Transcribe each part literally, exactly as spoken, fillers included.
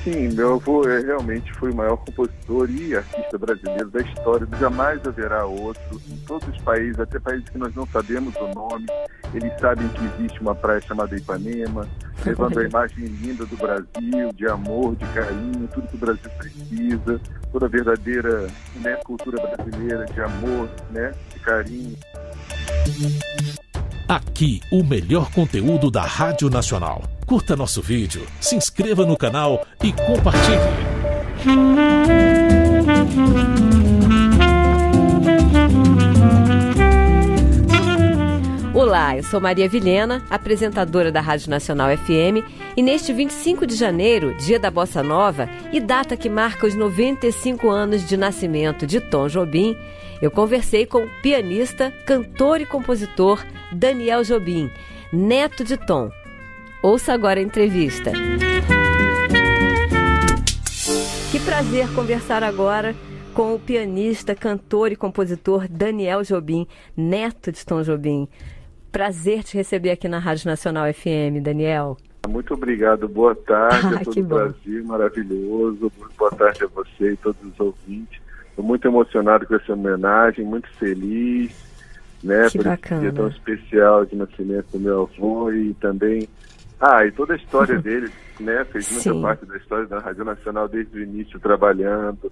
Sim, meu avô é, realmente foi o maior compositor e artista brasileiro da história. Jamais haverá outro. Em todos os países, até países que nós não sabemos o nome, eles sabem que existe uma praia chamada Ipanema, levando a imagem linda do Brasil, de amor, de carinho, tudo que o Brasil precisa, toda a verdadeira, né, cultura brasileira de amor, né, de carinho. Aqui, o melhor conteúdo da Rádio Nacional. Curta nosso vídeo, se inscreva no canal e compartilhe. Olá, eu sou Maria Vilhena, apresentadora da Rádio Nacional F M, e neste vinte e cinco de janeiro, dia da Bossa Nova e data que marca os noventa e cinco anos de nascimento de Tom Jobim, eu conversei com o pianista, cantor e compositor Daniel Jobim, neto de Tom. Ouça agora a entrevista. Que prazer conversar agora com o pianista, cantor e compositor Daniel Jobim, neto de Tom Jobim. Prazer te receber aqui na Rádio Nacional F M, Daniel. Muito obrigado, boa tarde ah, a todo o Brasil, maravilhoso. Boa tarde a você e todos os ouvintes. Estou muito emocionado com essa homenagem, muito feliz, né, que por bacana. esse dia tão especial de nascimento do meu avô e também, ah, e toda a história dele, né, fez muita Sim. parte da história da Rádio Nacional desde o início trabalhando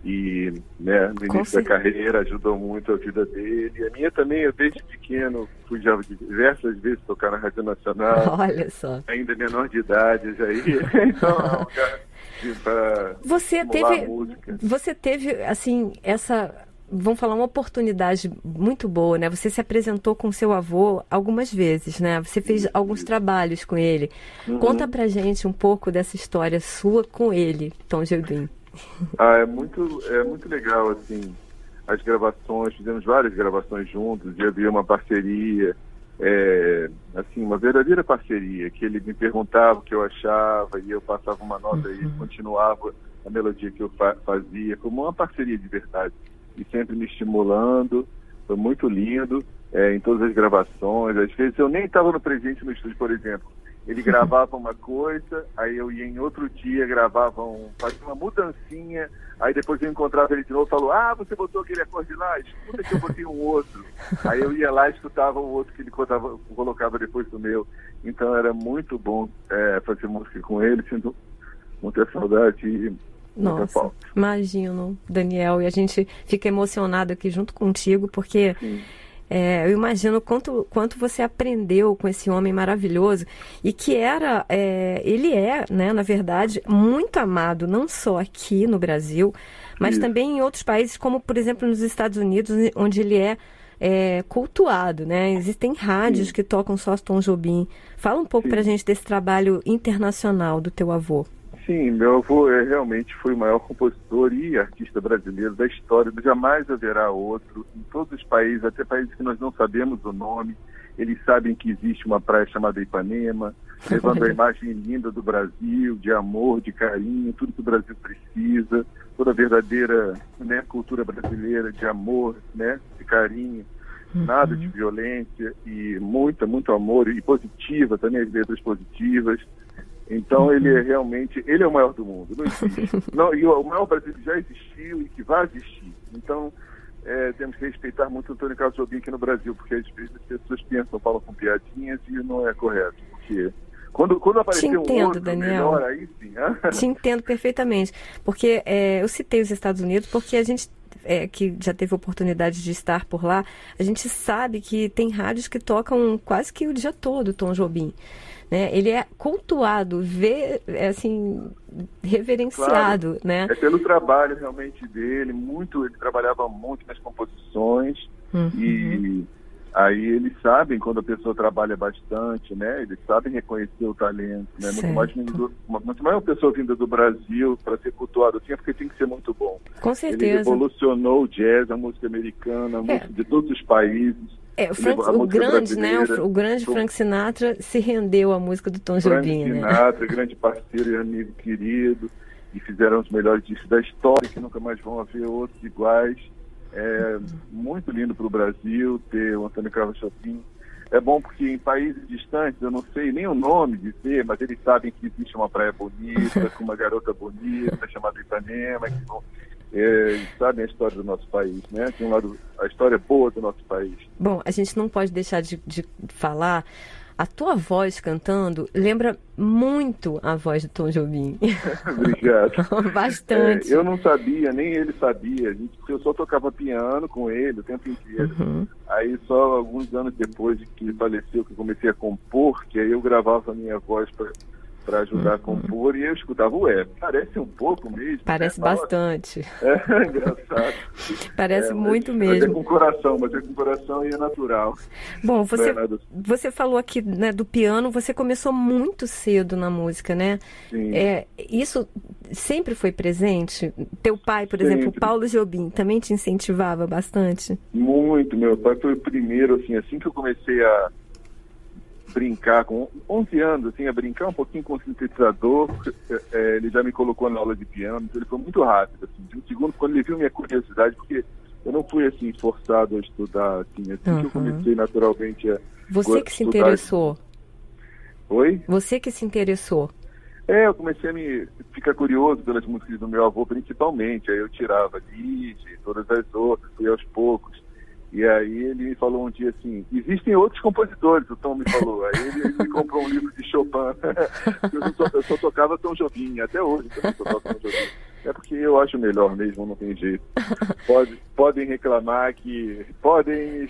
e, né, no início da carreira ajudou muito a vida dele. E a minha também, eu desde pequeno fui já diversas vezes tocar na Rádio Nacional. Olha só. Ainda menor de idade, já ia. Então, é um lugar para você teve, música. Você teve, assim, essa, vamos falar, uma oportunidade muito boa, né? Você se apresentou com seu avô algumas vezes, né? Você fez Isso. alguns trabalhos com ele. Uhum. Conta pra gente um pouco dessa história sua com ele, Tom Jobim. Ah, é muito, é muito legal, assim, as gravações, fizemos várias gravações juntos, e havia uma parceria, é, assim, uma verdadeira parceria, que ele me perguntava o que eu achava, e eu passava uma nota uhum. e ele continuava a melodia que eu fa- fazia, como uma parceria de verdade, e sempre me estimulando, foi muito lindo, é, em todas as gravações. Às vezes eu nem estava no presente no estúdio, por exemplo. Ele gravava uma coisa, aí eu ia em outro dia, gravava um, fazia uma mudancinha, aí depois eu encontrava ele de novo e falou, ah, você botou aquele acorde lá, escuta que eu botei um outro. Aí eu ia lá e escutava o outro que ele colocava, colocava depois do meu. Então era muito bom é, fazer música com ele, sinto muita saudade e muita Nossa, falta. Imagino, Daniel, e a gente fica emocionado aqui junto contigo, porque... Sim. É, eu imagino quanto, quanto você aprendeu com esse homem maravilhoso e que era, é, ele é, né, na verdade, muito amado, não só aqui no Brasil, mas Isso. também em outros países, como, por exemplo, nos Estados Unidos, onde ele é, é cultuado, né? Existem rádios Sim. que tocam só Tom Jobim. Fala um pouco Sim. pra gente desse trabalho internacional do teu avô. Sim, meu avô é, realmente foi o maior compositor e artista brasileiro da história. Jamais haverá outro. Em todos os países, até países que nós não sabemos o nome, eles sabem que existe uma praia chamada Ipanema, levando a imagem linda do Brasil, de amor, de carinho, tudo que o Brasil precisa, toda a verdadeira, né, cultura brasileira de amor, né, de carinho, uhum. nada de violência e muita, muito amor e positiva, também as letras positivas. Então uhum. ele é realmente, ele é o maior do mundo, não existe. não, e o maior Brasil que já existiu e que vai existir. Então, é, temos que respeitar muito o Antônio Carlos Jobim aqui no Brasil, porque às vezes as pessoas pensam, falam com piadinhas e não é correto. Porque quando, quando aparecer Te entendo, um outro Daniel. melhor, aí sim. Te entendo perfeitamente. Porque é, eu citei os Estados Unidos porque a gente... É, que já teve oportunidade de estar por lá, a gente sabe que tem rádios que tocam quase que o dia todo Tom Jobim. Né? Ele é cultuado, vê, é, assim, reverenciado. Claro, né? É pelo trabalho realmente dele, muito, ele trabalhava muito nas composições uhum. e aí eles sabem quando a pessoa trabalha bastante, né? Eles sabem reconhecer o talento, né? Muito mais, vindo, muito mais uma pessoa vinda do Brasil para ser cultuado assim, é porque tem que ser muito bom. Com certeza. Ele revolucionou o jazz, a música americana, a música é. de todos os países. É, o, Frank, o grande, né? O, o grande Frank Sinatra se rendeu à música do Tom Jobim, né? Frank Sinatra, grande parceiro e amigo querido, e fizeram os melhores discos da história, que nunca mais vão haver outros iguais. É muito lindo para o Brasil ter o Antônio Carlos Jobim é bom porque em países distantes, eu não sei nem o nome dizer, mas eles sabem que existe uma praia bonita, com uma garota bonita, chamada Ipanema, que vão, é, sabem a história do nosso país, né? Tem um lado, a história boa do nosso país. Bom, a gente não pode deixar de, de falar, a tua voz cantando lembra muito a voz do Tom Jobim. Obrigado. Bastante. É, eu não sabia, nem ele sabia. A gente, eu só tocava piano com ele o tempo inteiro. Uhum. Aí só alguns anos depois de que ele faleceu, que eu comecei a compor, que aí eu gravava a minha voz para ajudar uhum. a compor, e eu escutava, ué, parece um pouco mesmo. Parece né? bastante. É, engraçado. Parece é, muito mas, mesmo. Mas é com coração, mas é com coração e é natural. Bom, você, é você falou aqui né, do piano, você começou muito cedo na música, né? Sim. É, isso sempre foi presente? Teu pai, por Sempre. exemplo, Paulo Jobim, também te incentivava bastante? Muito, meu pai foi o primeiro, assim, assim que eu comecei a brincar, com onze anos, assim, a brincar um pouquinho com o sintetizador, é, ele já me colocou na aula de piano, então ele foi muito rápido, assim, de um segundo, quando ele viu minha curiosidade, porque eu não fui, assim, forçado a estudar, assim, assim uhum. que eu comecei naturalmente a Você que se estudar. interessou? Oi? Você que se interessou? É, eu comecei a me ficar curioso pelas músicas do meu avô, principalmente, aí eu tirava Lied, todas as outras, fui aos poucos. E aí ele me falou um dia assim, existem outros compositores, o Tom me falou. Aí ele, ele me comprou um livro de Chopin. eu, só, eu só tocava Tom Jobim, até hoje eu só toco Tom Jobim. É porque eu acho melhor mesmo, não tem jeito. Pode, podem reclamar que... Podem...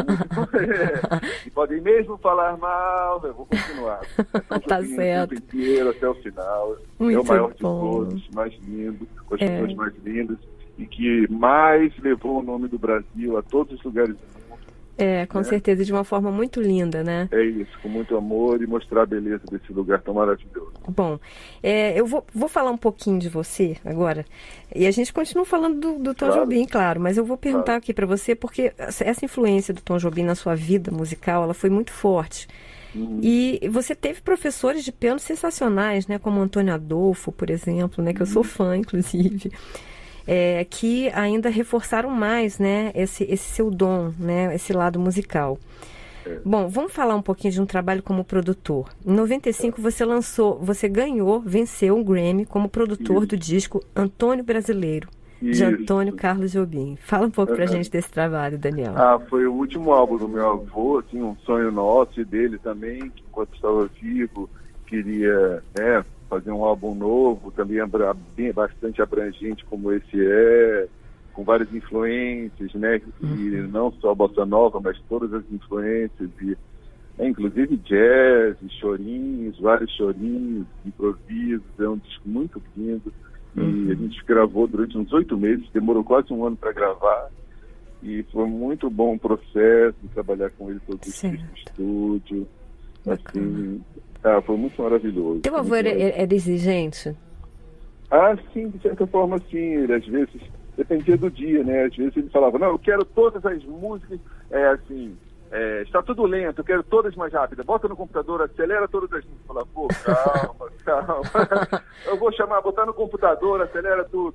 e podem mesmo falar mal, eu vou continuar. Tom tá Jobim, certo. O tempo inteiro, até o final. Muito é o maior bom. de todos, mais lindo, com as é. pessoas mais lindas. E que mais levou o nome do Brasil a todos os lugares do mundo. É, com né? certeza, de uma forma muito linda, né? É isso, com muito amor e mostrar a beleza desse lugar tão maravilhoso. Bom, é, eu vou, vou falar um pouquinho de você agora, e a gente continua falando do, do Tom Claro. Jobim, claro, mas eu vou perguntar Claro. aqui para você, porque essa influência do Tom Jobim na sua vida musical, ela foi muito forte. Uhum. E você teve professores de piano sensacionais, né? Como Antônio Adolfo, por exemplo, né? Que eu sou fã, inclusive. É, que ainda reforçaram mais, né, esse, esse seu dom, né, esse lado musical. É. Bom, vamos falar um pouquinho de um trabalho como produtor. Em noventa e cinco é. você lançou, você ganhou, venceu um Grammy como produtor Isso. do disco Antônio Brasileiro, Isso. de Antônio Carlos Jobim. Fala um pouco uhum. pra gente desse trabalho, Daniel. Ah, foi o último álbum do meu avô, assim, um sonho nosso e dele também, que enquanto estava vivo, queria, né, fazer um álbum novo, também abra, bem, bastante abrangente como esse é, com várias influências, né? Uhum. E não só a bossa nova, mas todas as influências, e, é, inclusive jazz, chorinhos, vários chorinhos, improvisos, é um disco muito lindo. Uhum. E a gente gravou durante uns oito meses, demorou quase um ano para gravar, e foi muito bom o processo de trabalhar com ele todos os dias no estúdio. Assim, ah, foi muito maravilhoso. Teu avô era, era exigente? Ah, sim, de certa forma sim. Ele, às vezes, dependia do dia, né? Às vezes ele falava, não, eu quero todas as músicas, é assim, é, está tudo lento, eu quero todas mais rápidas. Bota no computador, acelera todas as músicas. Fala, pô, calma, calma. Eu vou chamar, botar no computador, acelera tudo.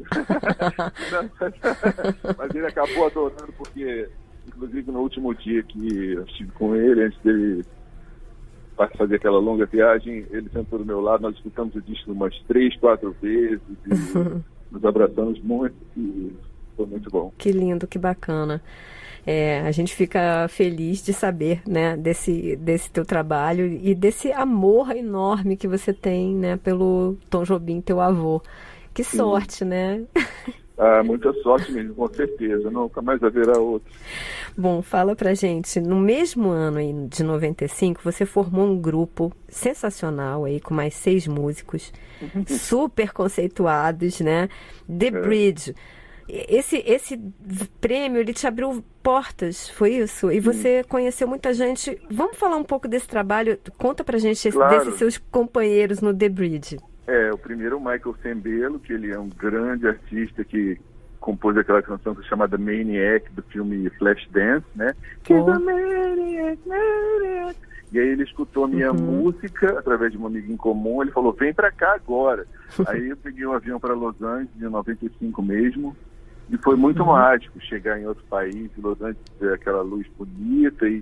Mas ele acabou adorando porque, inclusive, no último dia que eu estive com ele, antes dele para fazer aquela longa viagem, ele sentou do meu lado, nós escutamos o disco umas três, quatro vezes e nos abraçamos muito e foi muito bom. Que lindo, que bacana. É, a gente fica feliz de saber, né, desse, desse teu trabalho e desse amor enorme que você tem, né, pelo Tom Jobim, teu avô. Que sorte, Sim. né? Ah, muita sorte mesmo, com certeza. Nunca mais haverá outro. Bom, fala pra gente, no mesmo ano aí, de noventa e cinco, você formou um grupo sensacional aí, com mais seis músicos, super conceituados, né? The é. Bridge. Esse, esse prêmio, ele te abriu portas, foi isso? E você Sim. conheceu muita gente. Vamos falar um pouco desse trabalho? Conta pra gente claro. desses seus companheiros no The Bridge. É, o primeiro, o Michael Sembello, que ele é um grande artista que compôs aquela canção chamada Maniac, do filme Flashdance, né? Oh. Maniac, Maniac. E aí ele escutou a minha uhum. música através de um amigo em comum, ele falou, vem pra cá agora. Aí eu peguei um avião para Los Angeles, em noventa e cinco mesmo, e foi muito uhum. mágico chegar em outro país, Los Angeles, ver aquela luz bonita e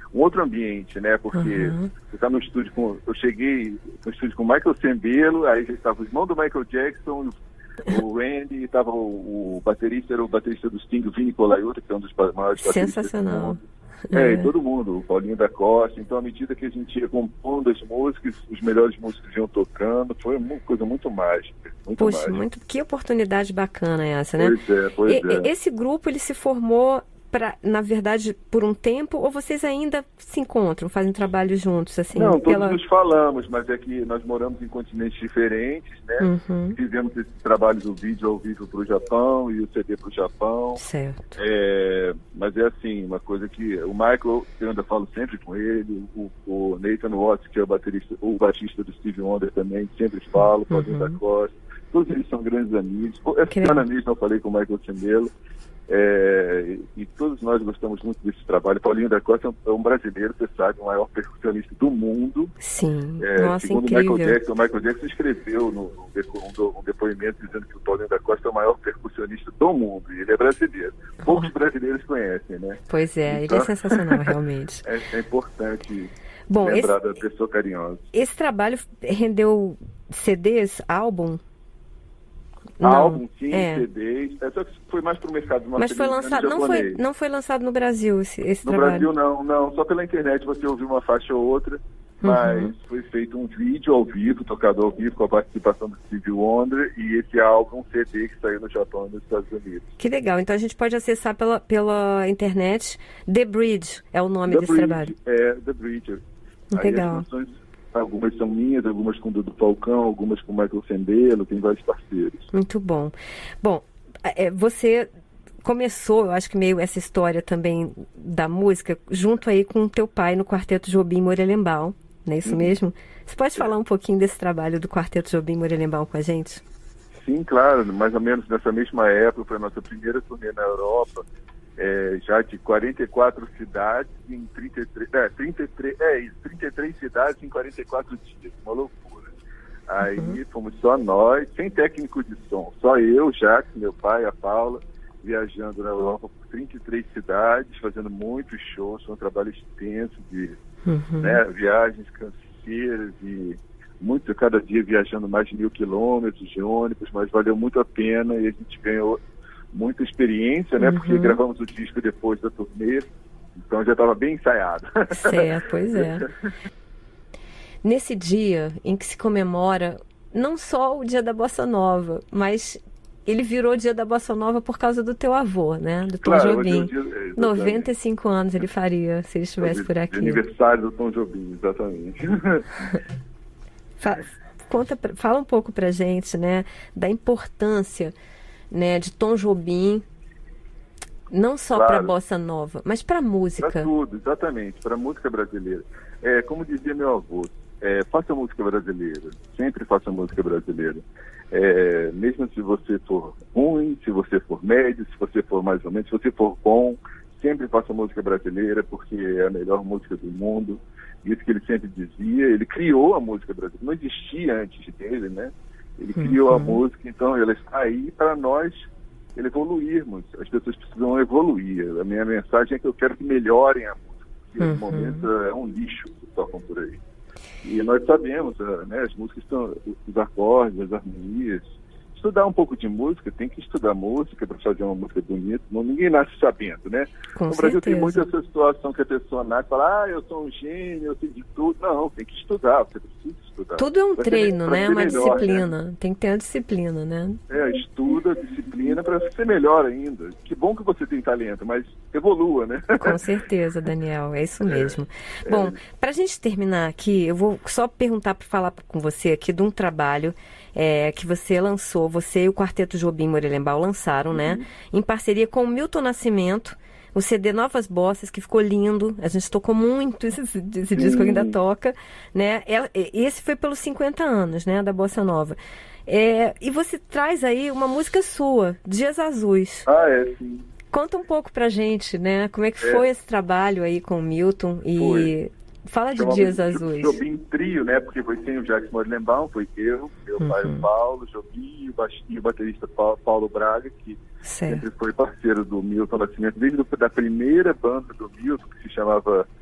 um outro ambiente, né? Porque Uhum. você está no estúdio com... Eu cheguei no estúdio com o Michael Sembello, aí já estava o irmão do Michael Jackson, o Randy, estava o, o baterista, era o baterista do Sting, o Vini Colaiuta, que é um dos maiores bateristas do Sensacional. mundo. É, É. e todo mundo, o Paulinho da Costa. Então, à medida que a gente ia compondo as músicas, os melhores músicos iam tocando, foi uma coisa muito mágica. Muito Puxa, mágica. muito, que oportunidade bacana essa, né? Pois é, pois E- é. Esse grupo, ele se formou, pra, na verdade, por um tempo, ou vocês ainda se encontram, fazem trabalho juntos, assim? Não, todos pela... nos falamos, mas é que nós moramos em continentes diferentes, né? Uhum. Fizemos esse trabalho do vídeo ao vivo para o Japão e o C D para o Japão. Certo. É, mas é assim, uma coisa que o Michael, eu ainda falo sempre com ele, o, o Nathan Watts, que é o baterista, o baixista do Stevie Wonder também, sempre falo, Paulinho Uhum. da Costa, todos eles são grandes amigos. Essa Que semana legal. mesmo eu falei com o Michael Sembello, é, e, e todos nós gostamos muito desse trabalho. Paulinho da Costa é um, é um brasileiro, você sabe, o maior percussionista do mundo. Sim. É, Nossa, segundo o incrível. Michael Jackson, o Michael Jackson escreveu no, no, depo- um, do- um depoimento dizendo que o Paulinho da Costa é o maior percussionista do mundo, e ele é brasileiro. Poucos brasileiros conhecem, né? Pois é, Então- ele é sensacional, realmente. É, é importante Bom, esse, lembrar da pessoa carinhosa. esse trabalho rendeu C Ds, álbum? Não. Álbum, sim, é. C Ds, é só que foi mais para o mercado Mas foi norte-americano e lançado, não foi, japonês. não foi lançado no Brasil esse, esse No trabalho. Brasil não, não, só pela internet você ouviu uma faixa ou outra, mas foi feito um vídeo ao vivo, tocado ao vivo com a participação do Stevie Wonder e esse álbum, um C D que saiu no Japão e nos Estados Unidos. Que legal. Então a gente pode acessar pela, pela internet. The Bridge é o nome The desse Bridge, trabalho. É, The Bridge. Aí Legal. as canções, algumas são minhas, algumas com o Dudu Falcão, algumas com o Michael Sembello, tem vários parceiros. Muito bom. Bom, é, você começou, eu acho que meio essa história também da música, junto aí com o teu pai no Quarteto Jobim Morelenbaum, não é isso Uhum. mesmo? Você pode falar um pouquinho desse trabalho do Quarteto Jobim Morelenbaum com a gente? Sim, claro, mais ou menos nessa mesma época, foi a nossa primeira turnê na Europa, é, já de quarenta e quatro cidades em trinta e três, é, trinta e três, é isso, trinta e três cidades em quarenta e quatro dias, uma loucura. Aí Uhum. fomos só nós, sem técnico de som, só eu, Jacques, meu pai, a Paula, viajando na Europa por trinta e três cidades, fazendo muitos shows, foi um trabalho extenso de Uhum. né, viagens canseiras e muito, cada dia viajando mais de mil quilômetros de ônibus, mas valeu muito a pena e a gente ganhou muita experiência, né? Uhum. Porque gravamos o disco depois da turnê, então já estava bem ensaiado. Certo, pois é. Nesse dia em que se comemora não só o dia da Bossa Nova, mas ele virou dia da Bossa Nova por causa do teu avô, né? Do Tom Claro, hoje é Jobim. o dia- é, exatamente. noventa e cinco anos ele faria se ele estivesse por De aqui. aniversário do Tom Jobim, exatamente. Fa- conta, pra- fala um pouco pra gente, né, da importância, né, de Tom Jobim, não só Claro. para bossa nova, mas para música. Para tudo, exatamente, para a música brasileira. É, como dizia meu avô, é, faça música brasileira, sempre faça música brasileira. É, mesmo se você for ruim, se você for médio, se você for mais ou menos, se você for bom, sempre faça música brasileira, porque é a melhor música do mundo. Isso que ele sempre dizia. Ele criou a música brasileira, não existia antes dele, né? Ele criou a música, então ela está aí para nós evoluirmos. As pessoas precisam evoluir. A minha mensagem é que eu quero que melhorem a música, porque Uhum. no momento é um lixo que tocam por aí. E nós sabemos, né, as músicas estão, os acordes, as harmonias. Estudar um pouco de música, tem que estudar música para fazer uma música bonita. Não, ninguém nasce sabendo, né? Com no Brasil tem certeza. muito essa situação que a pessoa nasce e fala, ah, eu sou um gênio, eu sei de tudo. Não, tem que estudar, você precisa estudar. Tudo é um Pra ser- treino, pra né? ser Uma melhor, disciplina. né? Tem que ter uma disciplina, né? É, estuda, disciplina para ser melhor ainda. Que bom que você tem talento, mas evolua, né? Com certeza, Daniel, é isso mesmo. Bom, para a gente terminar aqui, eu vou só perguntar para falar com você aqui de um trabalho é, que você lançou, você e o Quarteto Jobim Morelenbaum lançaram, né? Em parceria com o Milton Nascimento, o C D Novas Bossas, que ficou lindo. A gente tocou muito esse, esse disco, ainda toca, né? Ela- Esse foi pelos cinquenta anos, né, da Bossa Nova. É, e você traz aí uma música sua, Dias Azuis. Ah, é, sim. Conta um pouco pra gente, né? Como é que É. foi esse trabalho aí com o Milton e Foi. fala de Chamamos Dias de Azuis. Jobim Trio, né? Porque foi sem o Jacques Morelenbaum, foi eu, meu pai, Uhum. o Paulo, Jobim e o, baix- e o baterista Pa- Paulo Braga, que Certo. sempre foi parceiro do Milton Nascimento, desde a primeira banda do Milton, que se chamava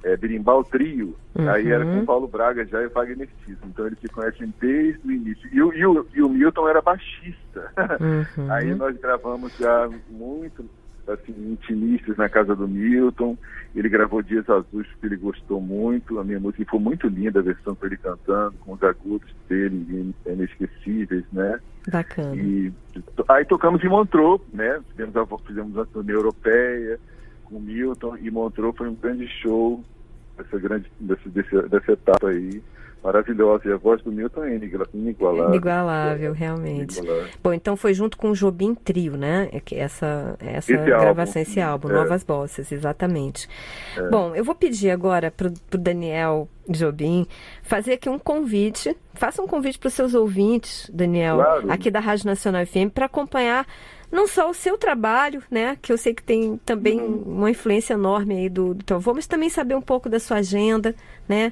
é, Berimbau Trio, uhum. aí era com o Paulo Braga já e o Wagner Tiso. Então eles se conhecem desde o início. E, o, e, o, e o Milton era baixista. Uhum. Aí nós gravamos já muito, assim, intimistas na casa do Milton. Ele gravou Dias Azuis porque ele gostou muito. A minha música foi muito linda, a versão com ele cantando, com os agudos dele, inesquecíveis, né? Bacana. E aí tocamos em Montreux, né? Fizemos a, fizemos a turnê europeia com o Milton, e Montreux foi um grande show dessa, grande, dessa, dessa, dessa etapa aí, maravilhosa. E a voz do Milton é inigualável. Inigualável, realmente. Inigualável. Bom, então foi junto com o Jobim Trio, né? Essa, essa esse gravação, álbum, esse álbum, é. Novas Bossas, exatamente. É. Bom, eu vou pedir agora para o Daniel Jobim fazer aqui um convite. Faça um convite para os seus ouvintes, Daniel, claro. aqui da Rádio Nacional F M, para acompanhar não só o seu trabalho, né, que eu sei que tem também uhum. uma influência enorme aí do, do teu avô, mas também saber um pouco da sua agenda, né,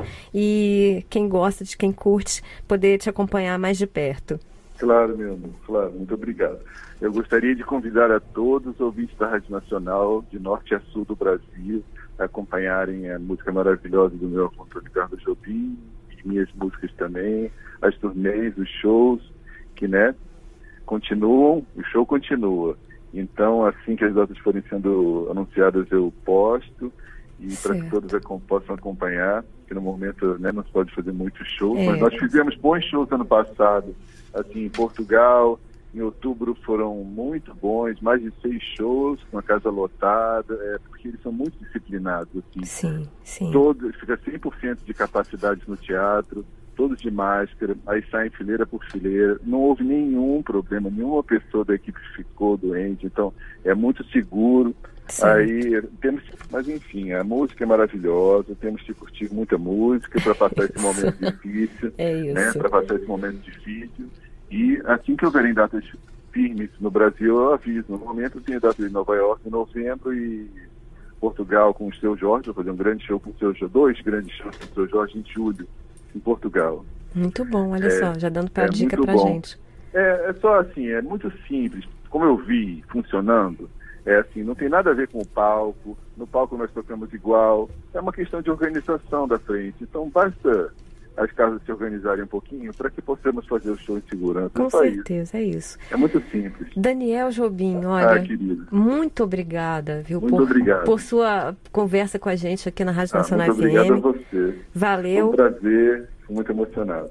e quem gosta, de quem curte, poder te acompanhar mais de perto. Claro, meu amor, claro, muito obrigado. Eu gostaria de convidar a todos os ouvintes da Rádio Nacional, de norte a sul do Brasil, a acompanharem a música maravilhosa do meu avô Ricardo Jobim, e minhas músicas também, as turnês, os shows, que, né, continuam, o show continua. Então, assim que as datas forem sendo anunciadas, eu posto, e para que todos possam acompanhar, que no momento, né, não se pode fazer muitos shows, é. mas nós fizemos bons shows ano passado, assim, em Portugal. Em outubro foram muito bons, mais de seis shows, com a casa lotada, é, porque eles são muito disciplinados, assim. Sim, sim. Todos, fica cem por cento de capacidade no teatro, todos de máscara, aí saem fileira por fileira, não houve nenhum problema, nenhuma pessoa da equipe ficou doente, então é muito seguro. Sim. Aí temos, mas enfim, a música é maravilhosa, temos que curtir muita música para passar esse momento difícil, é isso. né, para passar esse momento difícil. E assim que houverem datas firmes no Brasil, eu aviso. No momento tem data em Nova York em novembro e Portugal com o Seu Jorge, vou fazer um grande show com o Seu Jorge, dois grandes shows com o Seu Jorge em julho, em Portugal. Muito bom, olha é, só, já dando para é dica pra bom. gente. É, é só assim, é muito simples. Como eu vi funcionando, é assim, não tem nada a ver com o palco, no palco nós tocamos igual, é uma questão de organização da frente. Então basta as casas se organizarem um pouquinho para que possamos fazer o show em segurança. Com é só certeza, isso. é isso. É muito simples. Daniel Jobim, olha, ah, muito obrigada, viu, muito por, obrigado. por sua conversa com a gente aqui na Rádio ah, Nacional muito F M. Obrigado a você. Valeu. Foi um prazer, fico muito emocionado.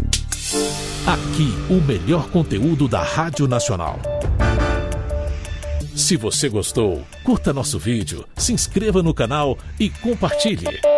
Aqui, o melhor conteúdo da Rádio Nacional. Se você gostou, curta nosso vídeo, se inscreva no canal e compartilhe.